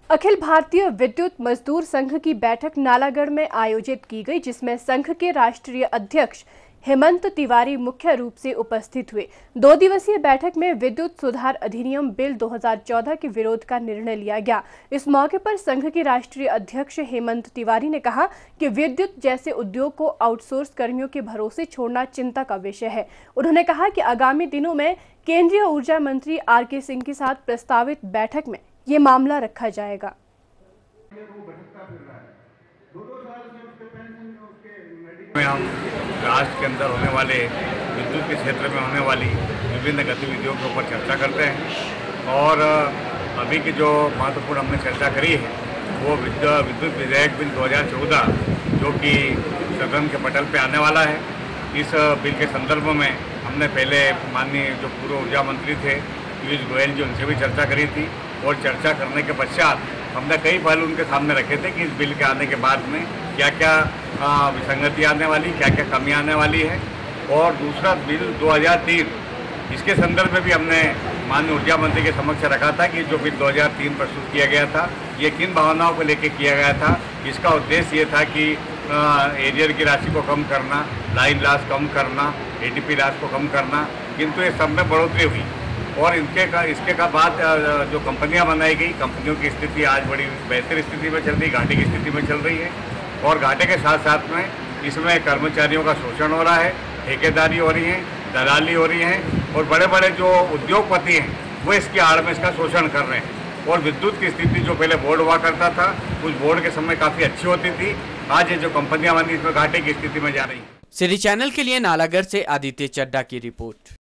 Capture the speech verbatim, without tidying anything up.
अखिल भारतीय विद्युत मजदूर संघ की बैठक नालागढ़ में आयोजित की गई, जिसमें संघ के राष्ट्रीय अध्यक्ष हेमंत तिवारी मुख्य रूप से उपस्थित हुए। दो दिवसीय बैठक में विद्युत सुधार अधिनियम बिल दो हज़ार चौदह के विरोध का निर्णय लिया गया। इस मौके पर संघ के राष्ट्रीय अध्यक्ष हेमंत तिवारी ने कहा कि विद्युत जैसे उद्योग को आउटसोर्स कर्मियों के भरोसे छोड़ना चिंता का विषय है। उन्होंने कहा कि आगामी दिनों में केंद्रीय ऊर्जा मंत्री आर के सिंह के साथ प्रस्तावित बैठक में ये मामला रखा जाएगा। में हम राष्ट्र के अंदर होने वाले विद्युत के क्षेत्र में होने वाली विभिन्न गतिविधियों के ऊपर चर्चा करते हैं और अभी की जो महत्वपूर्ण हमने चर्चा करी है वो विद्युत विधेयक बिल दो हज़ार चौदह जो कि सदन के पटल पे आने वाला है। इस बिल के संदर्भ में हमने पहले माननीय जो पूर्व ऊर्जा मंत्री थे पीयूष गोयल जी, उनसे भी चर्चा करी थी और चर्चा करने के पश्चात हमने कई पहलू उनके सामने रखे थे कि इस बिल के आने के बाद में क्या क्या विसंगति आने वाली, क्या क्या कमी आने वाली है। और दूसरा बिल दो हज़ार तीन, इसके संदर्भ में भी हमने माननीय ऊर्जा मंत्री के समक्ष रखा था कि जो बिल दो हज़ार तीन प्रस्तुत किया गया था ये किन भावनाओं को लेकर किया गया था। इसका उद्देश्य ये था कि एरियर की राशि को कम करना, लाइन लॉस कम करना, एटीपी लॉस को कम करना, किंतु ये सब में बढ़ोतरी हुई और इनके का इसके का बाद जो कंपनियां बनाई गई, कंपनियों की स्थिति आज बड़ी बेहतर स्थिति में चल रही, घाटे की स्थिति में चल रही है और घाटे के साथ साथ में इसमें कर्मचारियों का शोषण हो रहा है, ठेकेदारी हो रही है, दलाली हो रही है और बड़े बड़े जो उद्योगपति हैं वो इसकी आड़ में इसका शोषण कर रहे हैं। और विद्युत की स्थिति जो पहले बोर्ड हुआ करता था उस बोर्ड के समय काफ़ी अच्छी होती थी, आज ये जो कंपनियां बनी इसमें घाटे की स्थिति में जा रही है। सिटी चैनल के लिए नालागढ़ से आदित्य चड्डा की रिपोर्ट।